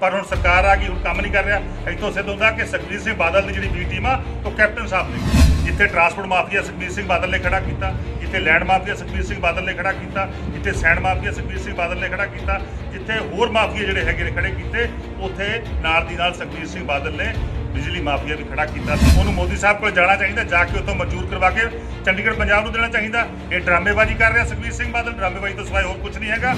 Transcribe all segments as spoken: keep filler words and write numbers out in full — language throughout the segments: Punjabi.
पर हुण सरकार आ गई, हुण काम नहीं कर रहा। इतों सिद्ध होंदा कि सुखबीर सिंह बादल की जिहड़ी बी टीम आ वो कैप्टन साहब ने, जिथे ट्रांसपोर्ट माफिया सुखबीर सिंह बादल ने खड़ा किया, जिथे लैंड माफिया सुखबीर सिंह बादल ने खड़ा किया, जिथे सैंड माफिया सुखबीर सिंह बादल ने खड़ा किया, जिथे होर माफिया जिहड़े हैगे ने खड़े किए, उत्थे नाल दी नाल सुखबीर सिंह बादल ने बिजली माफिया भी खड़ा किया। उन्होंने मोदी साहब को जाना चाहिए, जाके उत्तों मंजूर करवा के चंडीगढ़ पंजाब को देना चाहिए। ये ड्रामेबाजी कर रहा सुखबीर सिंह बादल, ड्रामेबाजी तो सिवाय होर कुछ नहीं हैगा।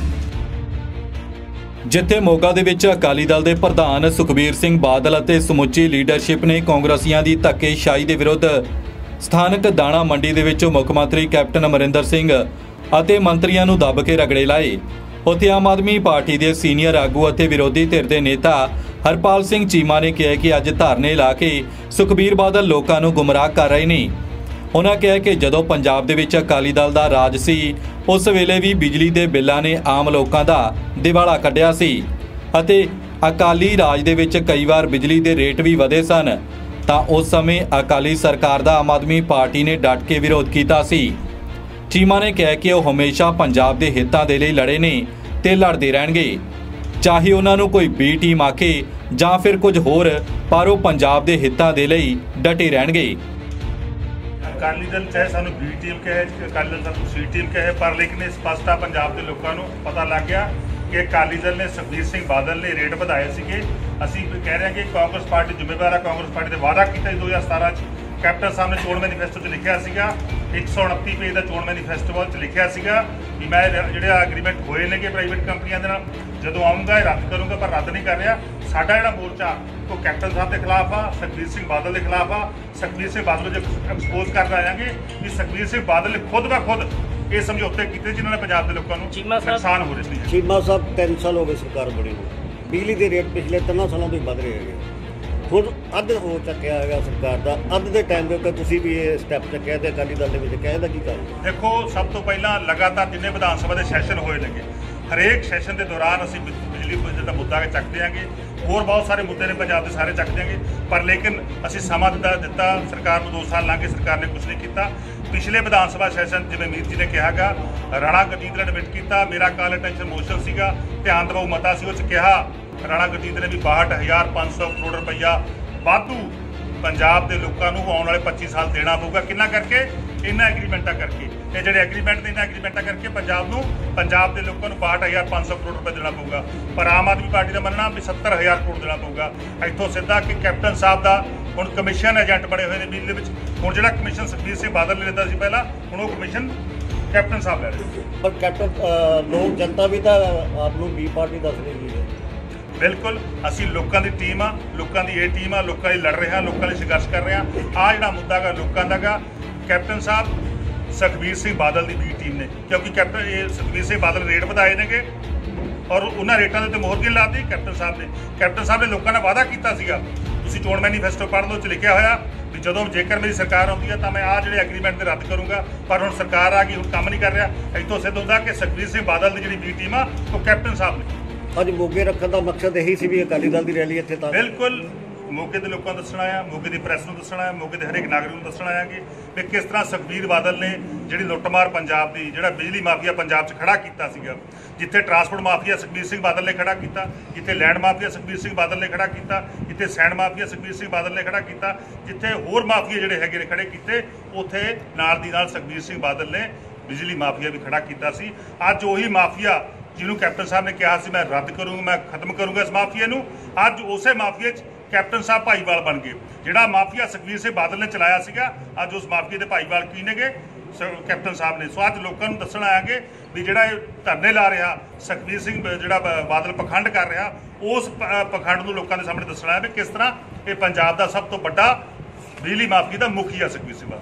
जिथे मोगा दे विच अकाली दल के प्रधान सुखबीर सिंह बादल अते समुची लीडरशिप ने कांग्रेसियां की धक्केशाही के विरुद्ध स्थानक दाणा मंडी दे विच मुख मंत्री कैप्टन अमरिंदर सिंह अते मंत्रियों नूं दब के रगड़े लाए, उत्थे आम आदमी पार्टी के सीनियर आगू अते विरोधी धिर के नेता हरपाल सिंह चीमा ने कहा कि अज धरने ला के सुखबीर बादल लोगों नूं गुमराह कर रहे हैं। उन्होंने कहा कि जदों पंजाब दे विच अकाली दल दा राज सी उस वेले भी बिजली के बिलों ने आम लोगों का दिवाला कढ़िया सी अते अकाली राज दे विच कई बार बिजली के रेट भी वधे सन, तां उस समय अकाली सरकार दा आम आदमी पार्टी ने डट के विरोध किया सी। चीमा ने कहा कि वह हमेशा पंजाब के हितों के लिए लड़े ने ते लड़ते रहणगे, चाहे उन्होंने कोई बी टीम आखे जां फिर कुछ होर, पर वो पंजाब के हितों के लिए डटे रहणगे। अकाली दल चाहे सानू बी टीम कहे, अकाली दल सानू सी टीम कहे, पर लेकिन स्पष्ट आ पंजाब के लोगों को पता लग गया कि अकाली दल ने सुखबीर सिंह बादल ने रेट बढ़ाए सीगे। असीं कह रहे हैं कि कांग्रेस पार्टी जिम्मेवार है, कांग्रेस पार्टी ने वादा किया दो हज़ार सतारह कैप्टन साहब ने चोण मैनीफेस्टो च लिखा सीगा, एक सौ उनती पेज का चोण मैनीफेस्टो च लिखा सीगा कि मैं जिहड़े एग्रीमेंट होए ने प्राइवेट कंपनियों के नाल जदों आऊँगा रद्द करूँगा, पर रद्द नहीं कर रहा। साडा जिहड़ा मोर्चा वो कैप्टन साहब के खिलाफ आ, सुखबीर सिंह बादल के खिलाफ आ। सुखबीर सिंह बादल जो एक्सपोज कर आएंगे कि सुखबीर सिंह बादल ने खुद ब खुद ये समझौते किए जिन्होंने पंजाब के लोगों को नुकसान हो रहे हैं। चीमा साहब तीन साल हो गए सरकार बनी नूं, बिजली के रेट पिछले तीन सालों तो बढ़ रहे हैं, खुद अद्ध हो चुकिया है सरकार का। अद्ध के टाइम के उत्ते तुसीं भी ये स्टैप चुकिया तो अकाली दल के क्या इसका की कारण? देखो, सब तो पहला लगातार जिन्ने विधान सभा के सैशन होए लगे, हरेक सैशन के दौरान असीं बिजली का मुद्दा चक देंगे, होर बहुत सारे मुद्दे ने पंजाब के सारे चक देंगे, पर लेकिन असीं समा दिता दिता सरकार को दो साल लंघ गए, सरकार ने कुछ नहीं किया। पिछले विधान सभा सैशन जिवें मीत जी ने कहा गा, राणा गुरजीत ने एडमिट किया, मेरा काल अटेंशन मोशन सीगा, ध्यान दबाऊ मता सी, उस कहा राणा गुरजीत ने भी बाहठ हज़ार पाँच सौ करोड़ रुपया वाधू पंजाब के लोगों को आने वाले पच्चीस साल देना पऊगा। किन्ना करके? इन्ना एग्रीमेंटा करके, ये जो एग्रीमेंट ने इन्ना एग्रीमेंटा करके पंजाब को पंजाब के लोगों को बाहठ हज़ार पाँच सौ करोड़ रुपये देना पऊगा, पर आम आदमी पार्टी का मनना भी सत्तर हज़ार करोड़ देना पऊगा। इतों सीधा कि कैप्टन साहब का हुण कमीशन एजेंट बने हुए हैं बिजली में। हुण जिहड़ा कमीशन सुखबीर सिंह बादल ने लेता सी पहला, हुण वो कमीशन कैप्टन साहब ले रहे। पर कैप्टन लोग जनता भी तो आप बी पार्टी दस रही है। बिल्कुल, असी लोगों की टीम आ, लोगों की ये टीम आ, लोगों लड़ रहे हैं, लोगों संघर्ष कर रहे हैं। आ जिहड़ा मुद्दा गा लोगों का गा, कैप्टन साहब सुखबीर सिंह बादल की बी टीम ने, क्योंकि कैप्टन ये सुखबीर सिंह बादल रेट बढ़ाए ने और उन्होंने रेटों के मोहर की लाती कैप्टन साहब ने। कैप्टन साहब ने लोगों ने वादा किया सीगा, तुसीं चोण मैनीफेस्टो पढ़ लो, लिखा होया भी जदों जेकर मेरी सरकार आती है तो मैं आ जिहड़े एग्रीमेंट रद्द करूँगा, पर हुण सरकार आ गई, हुण काम नहीं कर रहा। इतों सिद्ध होंदा कि सुखबीर सिंह बादल की जिहड़ी बी टीम आ वो कैप्टन साहब ने। अज मोगे रखने का मकसद यही सी भी अकाली दल की रैली इत्थे तां बिल्कुल मोगे के लोगों को दसना है, मोगे की प्रैस को दसना है, मोगे के हरेक नागरिक को दसना है कि भी किस तरह सुखबीर बादल ने जिहड़ी लुੱਟਮਾਰ पंजाब की जिहड़ा बिजली माफिया पंजाब च खड़ा किया सीगा, जिथे ट्रांसपोर्ट माफिया सुखबीर सिंह बादल ने खड़ा किया, जिथे लैंड माफिया सुखबीर सिंह बादल ने खड़ा किया, जिथे सैंड माफिया सुखबीर सिंह बादल ने खड़ा किया, जिथे होर माफिया जिहड़े हैगे ने खड़े किए, उत्थे नाल दी नाल सुखबीर सिंह बादल ने बिजली माफिया भी खड़ा किया सी। अज उही माफिया जिन्होंने कैप्टन साहब ने कहा मैं रद्द करूँगा, मैं खत्म करूँगा इस माफिया को, अज उस माफिया कैप्टन साहब भाईवाल बन गए। जिहड़ा माफिया सुखबीर सिंह बादल ने चलाया सीगा, अज उस माफिया के भाईवाल की ने गए कैप्टन साहब ने। सो अज लोगों को दसण आएंगे भी जिहड़ा धरने ला रहा सुखबीर सिंह जिहड़ा बादल पखंड कर रहा, उस पखंड को लोगों के सामने दसना है भी किस तरह ये पंजाब का सब तो बड़ा बिजली माफिया का मुखी है सुखबीर सिंह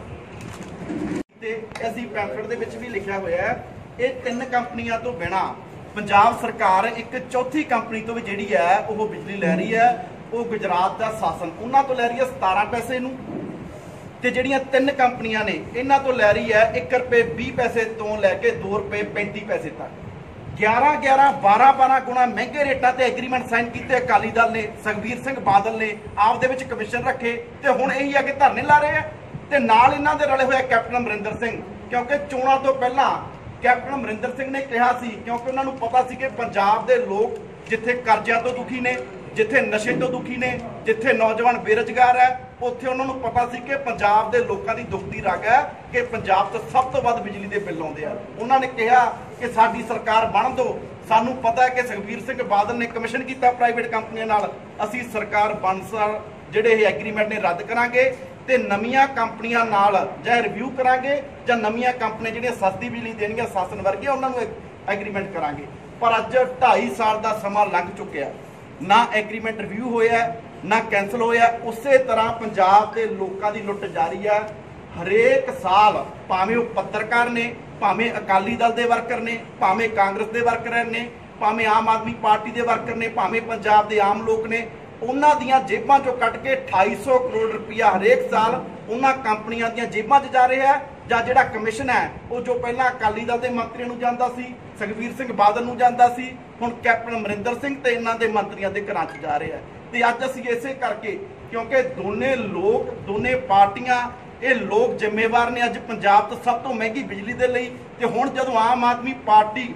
बादल। असीं पैंफलेट दे विच भी लिखिया होया है, ये तीन कंपनियां तो बिना पंजाब सरकार एक चौथी कंपनी तो भी जिहड़ी है वो बिजली लै रही है, वो गुजरात का शासन उन्हां तो लै रही है सतारह पैसे नूं, ते जिहड़ियां तीन कंपनियां ने इन्हां तो लै रही है एक रुपये बीस पैसे तो लैके दो रुपये पैंती पैसे तक, ग्यारह ग्यारह बारह बारह गुणा महंगे रेटां ते एग्रीमेंट साइन किए अकाली दल ने, सुखबीर सिंह बादल ने आप दे विच कमिशन रखे, ते हुण यही है कि धरने ला रहे हैं। ते नाल इन्हां दे रले होए कैप्टन अमरिंदर सिंह, क्योंकि चोणां तो पहलां कैप्टन अमरिंदर सिंह ने कहा सी, क्योंकि उन्होंने पता सी कि पंजाब के लोग ਜਿੱਥੇ ਕਰਜ਼ਿਆਂ ਤੋਂ ਦੁਖੀ ਨੇ, ਜਿੱਥੇ ਨਸ਼ੇ ਤੋਂ ਦੁਖੀ ਨੇ, ਜਿੱਥੇ ਨੌਜਵਾਨ ਬੇਰੁਜ਼ਗਾਰ ਹੈ, ਉੱਥੇ ਉਹਨਾਂ ਨੂੰ ਪਤਾ ਸੀ ਕਿ ਪੰਜਾਬ ਦੇ ਲੋਕਾਂ ਦੀ ਦੁੱਖ ਦੀ ਰਗ ਹੈ ਕਿ ਪੰਜਾਬ 'ਚ ਸਭ ਤੋਂ ਵੱਧ ਬਿਜਲੀ ਦੇ ਬਿੱਲ ਆਉਂਦੇ ਆ। ਉਹਨਾਂ ਨੇ ਕਿਹਾ ਕਿ ਸਾਡੀ ਸਰਕਾਰ ਬਣ ਦਿਓ, ਸਾਨੂੰ ਪਤਾ ਹੈ ਕਿ ਸੁਖਬੀਰ ਸਿੰਘ ਬਾਦਲ ਨੇ ਕਮਿਸ਼ਨ ਕੀਤਾ ਪ੍ਰਾਈਵੇਟ ਕੰਪਨੀਆਂ ਨਾਲ, ਅਸੀਂ ਸਰਕਾਰ ਬਣ ਸਾਰ ਜਿਹੜੇ ਇਹ ਐਗਰੀਮੈਂਟ ਨੇ ਰੱਦ ਕਰਾਂਗੇ ਤੇ ਨਵੀਆਂ ਕੰਪਨੀਆਂ ਨਾਲ ਜਾਂ ਰਿਵਿਊ ਕਰਾਂਗੇ ਜਾਂ ਨਵੀਆਂ ਕੰਪਨੀਆਂ ਜਿਹੜੀਆਂ ਸਸਤੀ ਬਿਜਲੀ ਦੇਣਗੀਆਂ ਸ਼ਾਸਨ ਵਰਗੀਆਂ ਉਹਨਾਂ ਨੂੰ ਐਗਰੀਮੈਂਟ ਕਰਾਂਗੇ। ਪਰ ਅੱਜ ਢਾਈ ਸਾਲ ਦਾ ਸਮਾਂ ਲੰਘ ਚੁੱਕਿਆ, ਨਾ ਐਗਰੀਮੈਂਟ ਰਿਵਿਊ ਹੋਇਆ ਨਾ ਕੈਂਸਲ ਹੋਇਆ। ਉਸੇ ਤਰ੍ਹਾਂ ਪੰਜਾਬ ਦੇ ਲੋਕਾਂ ਦੀ ਲੁੱਟ ਜਾਰੀ ਹੈ। ਹਰੇਕ ਸਾਲ ਭਾਵੇਂ ਉਹ ਪੱਤਰਕਾਰ ਨੇ, ਭਾਵੇਂ ਅਕਾਲੀ ਦਲ ਦੇ ਵਰਕਰ ਨੇ, ਭਾਵੇਂ ਕਾਂਗਰਸ ਦੇ ਵਰਕਰ ਨੇ, ਭਾਵੇਂ ਆਮ ਆਦਮੀ ਪਾਰਟੀ ਦੇ ਵਰਕਰ ਨੇ, ਭਾਵੇਂ ਪੰਜਾਬ ਦੇ ਆਮ ਲੋਕ ਨੇ, ਉਹਨਾਂ ਦੀਆਂ ਜੇਬਾਂ ਚੋਂ ਕੱਢ ਕੇ ਅਠਾਈ ਸੌ ਕਰੋੜ ਰੁਪਇਆ ਹਰੇਕ ਸਾਲ ਉਹਨਾਂ ਕੰਪਨੀਆਂ ਦੀਆਂ ਜੇਬਾਂ 'ਚ ਜਾ ਰਿਹਾ ਹੈ। ਜਾਂ ਜਿਹੜਾ ਕਮਿਸ਼ਨ ਹੈ ਉਹ ਜੋ ਪਹਿਲਾਂ ਅਕਾਲੀ ਦਲ ਦੇ ਮੰਤਰੀਆਂ ਨੂੰ ਜਾਂਦਾ ਸੀ, ਸੁਖਬੀਰ ਸਿੰਘ ਬਾਦਲ ਨੂੰ ਜਾਂਦਾ ਸੀ, ਹੁਣ ਕੈਪਟਨ ਅਮਰਿੰਦਰ ਸਿੰਘ ਤੇ ਇਹਨਾਂ ਦੇ ਮੰਤਰੀਆਂ ਦੇ ਘਰਾਂ 'ਚ ਜਾ ਰਿਹਾ ਹੈ। ਤੇ ਅੱਜ ਅਸੀਂ ਇਸੇ ਕਰਕੇ, ਕਿਉਂਕਿ ਦੋਨੇ ਲੋਕ, ਦੋਨੇ ਪਾਰਟੀਆਂ, ਇਹ ਲੋਕ ਜ਼ਿੰਮੇਵਾਰ ਨੇ ਅੱਜ ਪੰਜਾਬ ਤੋਂ ਸਭ ਤੋਂ ਮਹਿੰਗੀ ਬਿਜਲੀ ਦੇ ਲਈ। ਤੇ ਹੁਣ ਜਦੋਂ ਆਮ ਆਦਮੀ ਪਾਰਟੀ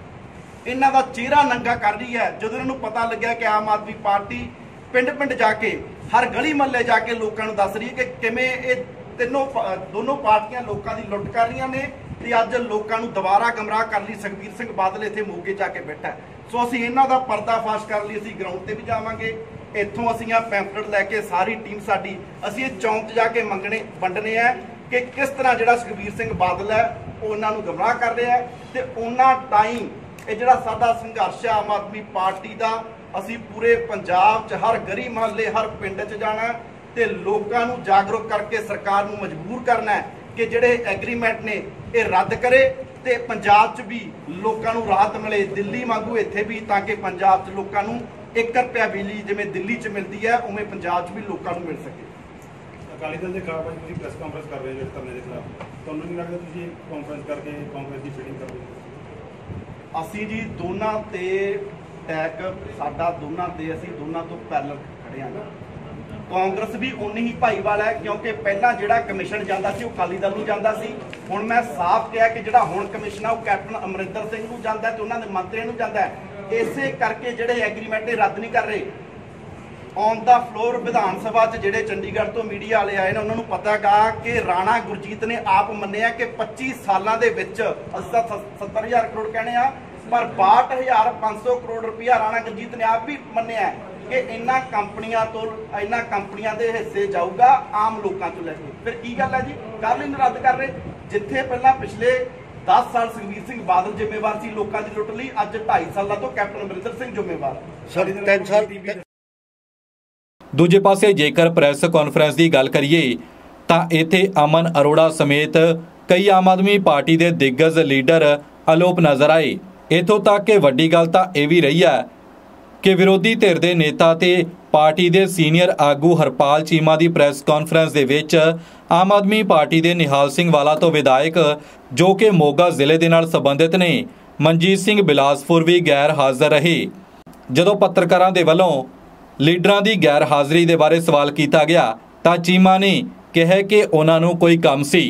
ਇਹਨਾਂ ਦਾ ਚਿਹਰਾ ਨੰਗਾ ਕਰ ਰਹੀ ਹੈ, ਜਦੋਂ ਇਹਨਾਂ ਨੂੰ ਪਤਾ ਲੱਗਿਆ ਕਿ ਆਮ ਆਦਮੀ ਪਾਰਟੀ ਪਿੰਡ ਪਿੰਡ ਜਾ ਕੇ, ਹਰ ਗਲੀ ਮਹੱਲੇ ਜਾ ਕੇ ਲੋਕਾਂ ਨੂੰ ਦੱਸ ਰਹੀ ਹੈ ਕਿ ਕਿਵੇਂ ਇਹ ਤਿੰਨੋਂ ਦੋਨੋਂ ਪਾਰਟੀਆਂ ਲੋਕਾਂ ਦੀ ਲੁੱਟ ਕਰ ਰਹੀਆਂ ਨੇ, ਤੇ ਅੱਜ ਲੋਕਾਂ ਨੂੰ ਦੁਬਾਰਾ ਗਮਰਾਹ ਕਰਨ ਲਈ ਸੁਖਬੀਰ ਸਿੰਘ ਬਾਦਲ ਇੱਥੇ ਮੋਗੇ ਜਾ ਕੇ ਬੈਠਾ। ਸੋ ਅਸੀਂ ਇਹਨਾਂ ਦਾ ਪਰਦਾਫਾਸ਼ ਕਰਨ ਲਈ ਅਸੀਂ ਗਰਾਊਂਡ ਤੇ ਵੀ ਜਾਵਾਂਗੇ। ਇੱਥੋਂ ਅਸੀਂ ਆ ਪੈਂਫਲੇਟ ਲੈ ਕੇ ਸਾਰੀ ਟੀਮ ਸਾਡੀ, ਅਸੀਂ ਇਹ ਚੌਂਕ 'ਚ ਜਾ ਕੇ ਮੰਗਣੇ ਵੰਡਣੇ ਆ ਕਿ ਕਿਸ ਤਰ੍ਹਾਂ ਜਿਹੜਾ ਸੁਖਬੀਰ ਸਿੰਘ ਬਾਦਲ ਹੈ ਉਹ ਉਹਨਾਂ ਨੂੰ ਗਮਰਾਹ ਕਰ ਰਿਹਾ ਹੈ। ਤੇ ਉਹਨਾਂ ਟਾਈਮ ਇਹ ਜਿਹੜਾ ਸਾਡਾ ਸੰਘਰਸ਼ ਹੈ ਆਮ ਆਦਮੀ ਪਾਰਟੀ ਦਾ, ਅਸੀਂ ਪੂਰੇ ਪੰਜਾਬ 'ਚ ਹਰ ਗਲੀ ਮੁਹੱਲੇ, ਹਰ ਪਿੰਡ 'ਚ ਜਾਣਾ ਤੇ ਲੋਕਾਂ ਨੂੰ ਜਾਗਰੂਕ ਕਰਕੇ ਸਰਕਾਰ ਨੂੰ ਮਜਬੂਰ ਕਰਨਾ ਹੈ ਕਿ ਜਿਹੜੇ ਐਗਰੀਮੈਂਟ ਨੇ ਇਹ ਰੱਦ ਕਰੇ ਤੇ ਪੰਜਾਬ 'ਚ ਵੀ ਲੋਕਾਂ ਨੂੰ ਰਾਹਤ ਮਿਲੇ, ਦਿੱਲੀ ਵਾਂਗੂ ਇੱਥੇ ਵੀ, ਤਾਂ ਕਿ ਪੰਜਾਬ 'ਚ ਲੋਕਾਂ ਨੂੰ ਇੱਕ ਰੁਪਿਆ ਬਿਜਲੀ ਜਿਵੇਂ ਦਿੱਲੀ 'ਚ ਮਿਲਦੀ ਹੈ ਉਵੇਂ ਪੰਜਾਬ 'ਚ ਵੀ ਲੋਕਾਂ ਨੂੰ ਮਿਲ ਸਕੇ। ਅਕਾਲੀ ਦਲ ਦੇ ਖਿਲਾਫ ਅੱਜ ਤੁਸੀਂ ਪ੍ਰੈਸ ਕਾਨਫਰੰਸ ਕਰ ਰਹੇ ਹੋ ਧਰਨੇ ਦੇ ਖਿਲਾਫ, ਤੁਹਾਨੂੰ ਨਹੀਂ ਲੱਗਦਾ ਤੁਸੀਂ ਕਾਨਫਰੰਸ ਕਰਕੇ ਕਾਂਗਰਸ ਦੀ ਫੀਲਿੰਗ ਕਰ ਰਹੇ ਹੋ? ਅਸੀਂ ਜੀ ਦੋਨਾਂ ਤੇ ਅਟੈਕ, ਸਾਡਾ ਦੋਨਾਂ ਤੇ, ਅਸੀਂ ਦੋਨਾਂ ਤੋਂ ਪੈਰਲਲ ਖੜੇ ਹਾਂ। ਕਾਂਗਰਸ ਵੀ ਉਨੀ ਹੀ ਭਾਈਵਾਲ ਹੈ, ਕਿਉਂਕਿ ਪਹਿਲਾਂ ਜਿਹੜਾ ਕਮਿਸ਼ਨ ਜਾਂਦਾ ਸੀ ਉਹ ਅਕਾਲੀ ਦਲ ਨੂੰ ਜਾਂਦਾ ਸੀ। ਹੁਣ ਮੈਂ ਸਾਫ਼ ਕਿਹਾ ਕਿ ਜਿਹੜਾ ਹੁਣ ਕਮਿਸ਼ਨ ਆ ਉਹ ਕੈਪਟਨ ਅਮਰਿੰਦਰ ਸਿੰਘ ਨੂੰ ਜਾਂਦਾ ਤੇ ਉਹਨਾਂ ਦੇ ਮੰਤਰੀਆਂ ਨੂੰ ਜਾਂਦਾ ਹੈ। ਇਸੇ ਕਰਕੇ ਜਿਹੜੇ ਐਗਰੀਮੈਂਟ ਇਹ ਰੱਦ ਨਹੀਂ ਕਰ ਰਹੇ। On the floor Vidhan Sabha 'ਚ ਜਿਹੜੇ ਚੰਡੀਗੜ੍ਹ ਤੋਂ ਮੀਡੀਆ ਵਾਲੇ ਆਏ ਨੇ ਉਹਨਾਂ ਨੂੰ ਪਤਾ ਗਾ ਕਿ ਰਾਣਾ ਗੁਰਜੀਤ ਨੇ ਆਪ ਮੰਨਿਆ ਕਿ ਪੱਚੀ ਸਾਲਾਂ ਦੇ ਵਿੱਚ ਅਸੀਂ ਤਾਂ ਸੱਤਰ ਹਜ਼ਾਰ ਕਰੋੜ ਕਹਿੰਦੇ ਆ, ਪਰ ਬਾਹਠ ਹਜ਼ਾਰ ਪੰਜ ਸੌ ਕਰੋੜ ਰੁਪਇਆ ਰਾਣਾ ਗੁਰਜੀਤ ਨੇ ਆਪ ਵੀ ਮੰਨਿਆ ਕਿ ਇਹਨਾਂ ਕੰਪਨੀਆਂ ਤੋਂ, ਇਹਨਾਂ ਕੰਪਨੀਆਂ ਦੇ ਹਿੱਸੇ ਜਾਊਗਾ ਆਮ ਲੋਕਾਂ ਤੋਂ ਲੈ ਕੇ। ਫਿਰ ਕੀ ਗੱਲ ਹੈ ਜੀ, ਕੱਲ੍ਹ ਇਹਨੂੰ ਰੱਦ ਕਰ ਰਹੇ। ਜਿੱਥੇ ਪਹਿਲਾਂ ਪਿਛਲੇ ਦਸ ਸਾਲ ਸੁਖਬੀਰ ਸਿੰਘ ਬਾਦਲ ਜ਼ਿੰਮੇਵਾਰ ਸੀ ਲੋਕਾਂ ਦੀ ਲੁੱਟ ਲਈ, ਅੱਜ ਢਾਈ ਸਾਲਾਂ ਤੋਂ ਕੈਪਟਨ ਅਮਰਿੰਦਰ ਸਿੰਘ ਜ਼ਿੰਮੇਵਾਰ। ਸਰ ਤਿੰਨ ਸਾਲ ਦੂਜੇ ਪਾਸੇ ਜੇਕਰ ਪ੍ਰੈਸ ਕਾਨਫਰੰਸ ਦੀ ਗੱਲ ਕਰੀਏ ਤਾਂ ਇੱਥੇ ਅਮਨ ਅਰੋੜਾ ਸਮੇਤ ਕਈ ਆਮ ਆਦਮੀ ਪਾਰਟੀ ਦੇ ਦਿੱਗਜ ਲੀਡਰ ਅਲੋਪ ਨਜ਼ਰ ਆਏ। ਇੱਥੋਂ ਤੱਕ ਕਿ ਵੱਡੀ ਗੱਲ ਤਾਂ ਇਹ ਵੀ ਰਹੀ ਹੈ ਕਿ ਵਿਰੋਧੀ ਧਿਰ ਦੇ ਨੇਤਾ ਤੇ ਪਾਰਟੀ ਦੇ ਸੀਨੀਅਰ ਆਗੂ ਹਰਪਾਲ ਚੀਮਾ ਦੀ ਪ੍ਰੈਸ ਕਾਨਫਰੰਸ ਦੇ ਵਿੱਚ ਆਮ ਆਦਮੀ ਪਾਰਟੀ ਦੇ ਨਿਹਾਲ ਸਿੰਘ ਵਾਲਾ ਤੋਂ ਵਿਧਾਇਕ ਜੋ ਕਿ ਮੋਗਾ ਜ਼ਿਲ੍ਹੇ ਦੇ ਨਾਲ ਸੰਬੰਧਿਤ ਨੇ ਮਨਜੀਤ ਸਿੰਘ ਬਿਲਾਸਪੁਰ ਵੀ ਗੈਰ ਹਾਜ਼ਰ ਰਹੇ। ਜਦੋਂ ਪੱਤਰਕਾਰਾਂ ਦੇ ਵੱਲੋਂ ਲੀਡਰਾਂ ਦੀ ਗੈਰ ਹਾਜ਼ਰੀ ਦੇ ਬਾਰੇ ਸਵਾਲ ਕੀਤਾ ਗਿਆ ਤਾਂ ਚੀਮਾ ਨੇ ਕਿਹਾ ਕਿ ਉਹਨਾਂ ਨੂੰ ਕੋਈ ਕੰਮ ਸੀ।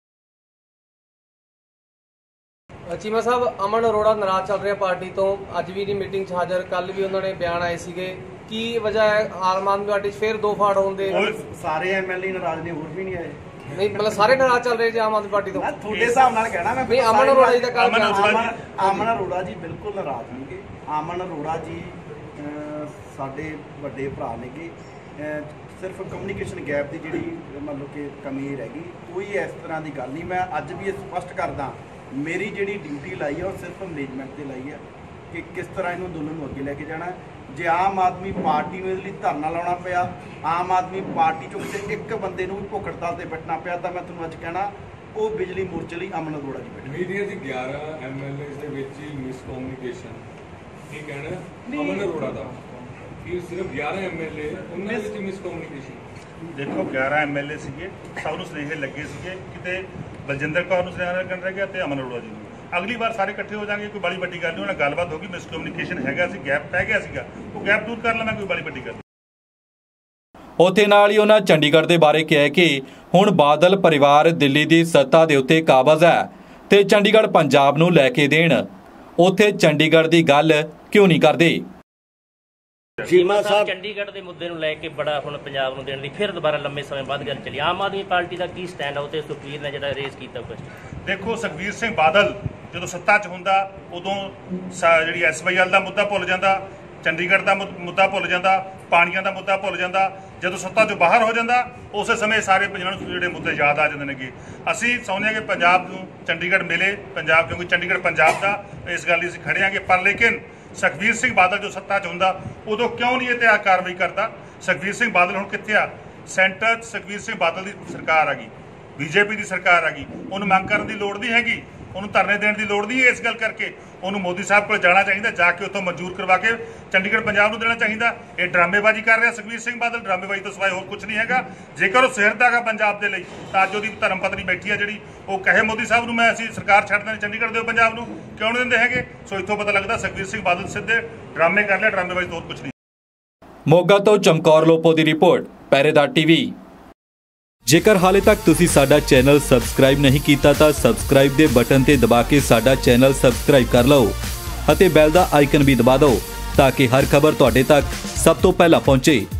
ਚੀਮਾ ਸਾਹਿਬ, ਅਮਨ ਅਰੋੜਾ ਨਾਰਾਜ਼ ਚੱਲ ਰਿਹਾ ਪਾਰਟੀ ਤੋਂ, ਅੱਜ ਵੀ ਨਹੀਂ ਮੀਟਿੰਗ 'ਚ ਹਾਜ਼ਰ, ਕੱਲ ਵੀ ਉਹਨਾਂ ਨੇ ਬਿਆਨ ਆਏ ਸੀਗੇ, ਕੀ ਵਜ੍ਹਾ ਹੈ ਆਮ ਆਦਮੀ ਪਾਰਟੀ 'ਚ ਫਿਰ ਦੋ ਫਾੜ ਹੋਣ ਦੇ? ਸਾਰੇ ਐਮਐਲਏ ਨਾਰਾਜ਼ ਨੇ, ਹੋਰ ਵੀ ਨਹੀਂ ਆਏ। ਨਹੀਂ ਮਤਲਬ ਸਾਰੇ ਨਾਰਾਜ਼ ਚੱਲ ਰਹੇ ਜੀ ਆਮ ਆਦਮੀ ਪਾਰਟੀ ਤੋਂ? ਮੈਂ ਤੁਹਾਡੇ ਹਿਸਾਬ ਨਾਲ ਕਹਿਣਾ, ਮੈਂ ਨਹੀਂ ਅਮਨ ਅਰੋੜਾ ਜੀ ਦਾ ਕੱਲ ਅਮਨ ਅਰੋੜਾ ਜੀ ਬਿਲਕੁਲ ਨਾਰਾਜ਼ ਨਹੀਂਗੇ। ਅਮਨ ਅਰੋੜਾ ਜੀ ਸਾਡੇ ਵੱਡੇ ਭਰਾ ਨੇਗੇ। ਸਿਰਫ ਕਮਿਊਨੀਕੇਸ਼ਨ ਗੈਪ ਦੀ ਜਿਹੜੀ ਮੰਨ ਲਓ ਕਿ ਕਮੀ ਰਹਿ ਗਈ, ਕੋਈ ਇਸ ਤਰ੍ਹਾਂ ਦੀ ਗੱਲ ਨਹੀਂ। ਮੈਂ ਅੱਜ ਵੀ ਇਹ ਸਪਸ਼ਟ ਕਰਦਾ, ਮੇਰੀ ਜਿਹੜੀ ਡਿਊਟੀ ਲਾਈ ਹੈ ਉਹ ਸਿਰਫ ਮੈਨੇਜਮੈਂਟ ਤੇ ਲਾਈ ਹੈ ਕਿ ਕਿਸ ਤਰ੍ਹਾਂ ਇਹਨੂੰ ਅੰਦੋਲਨ ਨੂੰ ਅੱਗੇ ਲੈ ਕੇ ਜਾਣਾ। ਜੇ ਆਮ ਆਦਮੀ ਪਾਰਟੀ ਨੂੰ ਇਹਦੇ ਲਈ ਧਰਨਾ ਲਾਉਣਾ ਪਿਆ, ਆਮ ਆਦਮੀ ਪਾਰਟੀ ਚੋਂ ਕਿਸੇ ਇੱਕ ਬੰਦੇ ਨੂੰ ਵੀ ਭੁੱਖ ਹੜਤਾਲ ਤੇ ਬੈਠਣਾ ਪਿਆ, ਤਾਂ ਮੈਂ ਤੁਹਾਨੂੰ ਅੱਜ ਕਹਿਣਾ ਉਹ ਬਿਜਲੀ ਮੋਰਚੇ ਲਈ ਅਮਨ ਅਰੋੜਾ ਜੀ ਬੈਠੇ। ਮੀਡੀਆ ਦੀ ਗਿਆਰਾਂ ਐਮਐਲਏ ਦੇ ਵਿੱਚ ਹੀ ਮਿਸਕਮਿਊਨੀਕੇਸ਼ਨ ਕੀ ਕਹਿਣਾ ਅਮਨ ਅਰੋੜਾ ਦਾ, ਕਿ ਸਿਰਫ ਗਿਆਰਾਂ ਐਮਐਲਏ ਉਹਨਾਂ ਵਿੱਚ ਮਿਸਕਮਿਊਨੀਕੇਸ਼ਨ? ਦੇਖੋ ਗਿਆਰਾਂ ਐਮਐਲਏ ਸੀਗੇ, ਸਭ ਨੂੰ ਸੁਨੇਹੇ ਲੱਗੇ ਸੀਗੇ, ਕਿਤੇ ਬਲਜਿੰਦਰ ਕੌਰ ਨੂੰ ਸੁਨੇਹਾ ਲੱਗਣ ਰਹਿ ਗਿਆ ਤੇ ਅਮਨ ਅਰੋੜਾ ਜੀ ਨੂੰ। ਅਗਲੀ ਵਾਰ ਸਾਰੇ ਇਕੱਠੇ ਹੋ ਜਾਣਗੇ, ਕੋਈ ਬੜੀ ਵੱਡੀ ਗੱਲ ਨਹੀਂ, ਉਹਨਾਂ ਨਾਲ ਗੱਲਬਾਤ ਹੋਗੀ, ਮਿਸਕਮਿਊਨੀਕੇਸ਼ਨ ਹੈਗਾ ਸੀ, ਗੈਪ ਪੈ ਗਿਆ ਸੀਗਾ, ਉਹ ਗੈਪ ਦੂਰ ਕਰ ਲਵਾਂ, ਕੋਈ ਬੜੀ ਵੱਡੀ ਗੱਲ। ਉੱਥੇ ਨਾਲ ਹੀ ਉਹਨਾਂ ਚੰਡੀਗੜ੍ਹ ਦੇ ਬਾਰੇ ਕਿਹਾ ਕਿ ਹੁਣ ਬਾਦਲ ਪਰਿਵਾਰ ਦਿੱਲੀ ਦੀ ਸੱਤਾ ਦੇ ਉੱਤੇ ਕਾਬਜ਼ ਹੈ ਤੇ ਚੰਡੀਗੜ੍ਹ ਪੰਜਾਬ ਨੂੰ ਲੈ ਕੇ ਦੇਣ, ਉੱਥੇ ਚੰਡੀਗੜ੍ਹ ਦੀ ਗੱਲ ਕਿਉਂ ਨਹੀਂ ਕਰਦੇ। ਚੀਮਾ ਸਾਹਿਬ ਚੰਡੀਗੜ੍ਹ ਦੇ ਮੁੱਦੇ ਨੂੰ ਲੈ ਕੇ ਬੜਾ ਹੁਣ ਪੰਜਾਬ ਨੂੰ ਦੇਣ ਲਈ ਫਿਰ ਦੁਬਾਰਾ ਲੰਮੇ ਸਮੇਂ ਬਾਅਦ ਗੱਲ ਚੱਲੀ। ਆਮ ਆਦਮੀ ਪਾਰਟੀ ਦਾ ਕੀ ਸਟੈਂਡ ਹੈ ਉੱਤੇ ਸੁਖਬੀਰ ਨੇ ਜਿਹੜਾ ਰੇਜ਼ ਕੀਤਾ ਕੁਐਸਚਨ? ਦੇਖੋ, ਸੁਖਬੀਰ ਸਿੰਘ ਬਾਦਲ ਜਦੋਂ ਸੱਤਾ 'ਚ ਹੁੰਦਾ ਉਦੋਂ ਸਾ- ਜਿਹੜੀ ਐਸ ਵਾਈ ਐਲ ਦਾ ਮੁੱਦਾ ਭੁੱਲ ਜਾਂਦਾ, ਚੰਡੀਗੜ੍ਹ ਦਾ ਮੁ- ਮੁੱਦਾ ਭੁੱਲ ਜਾਂਦਾ, ਪਾਣੀਆਂ ਦਾ ਮੁੱਦਾ ਭੁੱਲ ਜਾਂਦਾ। ਜਦੋਂ ਸੱਤਾ 'ਚੋਂ ਬਾਹਰ ਹੋ ਜਾਂਦਾ ਉਸੇ ਸਮੇਂ ਸਾਰੇ ਪੰਜਾਬ ਨੂੰ ਜਿਹੜੇ ਮੁੱਦੇ ਯਾਦ ਆ ਜਾਂਦੇ ਨੇਗੇ। ਅਸੀਂ ਚਾਹੁੰਦੇ ਹਾਂ ਕਿ ਪੰਜਾਬ ਨੂੰ ਚੰਡੀਗੜ੍ਹ ਮਿਲੇ, ਪੰਜਾਬ ਕਿਉਂਕਿ ਚੰਡੀਗੜ੍ਹ ਪੰਜਾਬ ਦਾ, ਇਸ ਗੱਲ ਲਈ ਅਸੀਂ ਖੜੇ ਹਾਂਗੇ। ਪਰ ਲੇਕਿਨ ਸੁਖਬੀਰ ਸਿੰਘ ਬਾਦਲ ਜੋ ਸੱਤਾ 'ਚ ਹੁੰਦਾ ਉਦੋਂ ਕਿਉਂ ਨਹੀਂ ਇਹ ਤੇ ਆ ਕਾਰਵਾਈ ਕਰਦਾ? ਸੁਖਬੀਰ ਸਿੰਘ ਬਾਦਲ ਹੁਣ ਕਿੱਥੇ ਆ? ਸੈਂਟਰ 'ਚ ਸੁਖਬੀਰ ਸਿੰਘ ਬਾਦਲ ਦੀ ਸਰਕਾਰ ਆ ਗਈ, ਬੀਜੇਪੀ ਦੀ ਸਰਕਾਰ ਆ ਗਈ। ਉਹਨੂੰ ਮੰਗ ਕਰਨ ਦੀ ਲੋੜ ਨਹੀਂ ਹੈਗੀ, ਉਹਨੂੰ ਧਰਨੇ ਦੇਣ ਦੀ ਲੋੜ ਨਹੀਂ ਹੈ। ਇਸ ਗੱਲ ਕਰਕੇ ਉਹਨੂੰ ਮੋਦੀ ਸਾਹਿਬ ਕੋਲ ਜਾਣਾ ਚਾਹੀਦਾ, ਜਾ ਕੇ ਉੱਥੋਂ ਮਨਜ਼ੂਰ ਕਰਵਾ ਕੇ ਚੰਡੀਗੜ੍ਹ ਪੰਜਾਬ ਨੂੰ ਦੇਣਾ ਚਾਹੀਦਾ। ਇਹ ਡਰਾਮੇਬਾਜ਼ੀ ਕਰ ਰਿਹਾ ਸੁਖਬੀਰ ਸਿੰਘ ਬਾਦਲ, ਡਰਾਮੇਬਾਜ਼ੀ ਤੋਂ ਸਿਵਾਏ ਹੋਰ ਕੁਝ ਨਹੀਂ ਹੈਗਾ। ਜੇਕਰ ਉਹ ਸਿਰਦਰਦ ਹੈਗਾ ਪੰਜਾਬ ਦੇ ਲਈ ਤਾਂ ਅੱਜ ਉਹਦੀ ਧਰਮ ਪਤਨੀ ਬੈਠੀ ਆ ਜਿਹੜੀ ਉਹ ਕਹੇ ਮੋਦੀ ਸਾਹਿਬ ਨੂੰ ਮੈਂ ਅਸੀਂ ਸਰਕਾਰ ਛੱਡ ਦੇਣੀ, ਚੰਡੀਗੜ੍ਹ ਦਿਓ ਪੰਜਾਬ ਨੂੰ, ਕਿਉਂ ਨਹੀਂ ਦਿੰਦੇ ਹੈਗੇ? ਸੋ ਇੱਥੋਂ ਪਤਾ ਲੱਗਦਾ ਸੁਖਬੀਰ ਸਿੰਘ ਬਾਦਲ ਸਿੱਧੇ ਡਰਾਮੇ ਕਰ ਲਿਆ, ਡਰਾਮੇਬਾਜ਼ੀ ਤੋਂ ਹੋਰ ਕੁਝ ਨਹੀਂ। ਮੋਗਾ ਤੋਂ ਚਮਕੌਰ ਲੋਪੋ ਦੀ ਰਿਪੋਰਟ, ਪਹਿਰੇਦਾਰ ਟੀਵੀ। ਜੇਕਰ ਹਾਲੇ ਤੱਕ ਤੁਸੀਂ ਸਾਡਾ ਚੈਨਲ ਸਬਸਕ੍ਰਾਈਬ ਨਹੀਂ ਕੀਤਾ ਤਾਂ ਸਬਸਕ੍ਰਾਈਬ ਦੇ ਬਟਨ ਤੇ ਦਬਾ ਕੇ ਸਾਡਾ ਚੈਨਲ ਸਬਸਕ੍ਰਾਈਬ ਕਰ ਲਓ ਅਤੇ ਬੈਲ ਦਾ ਆਈਕਨ ਵੀ ਦਬਾ ਦਿਓ ਤਾਂ ਕਿ ਹਰ ਖਬਰ ਤੁਹਾਡੇ ਤੱਕ ਸਭ ਤੋਂ ਪਹਿਲਾਂ ਪਹੁੰਚੇ।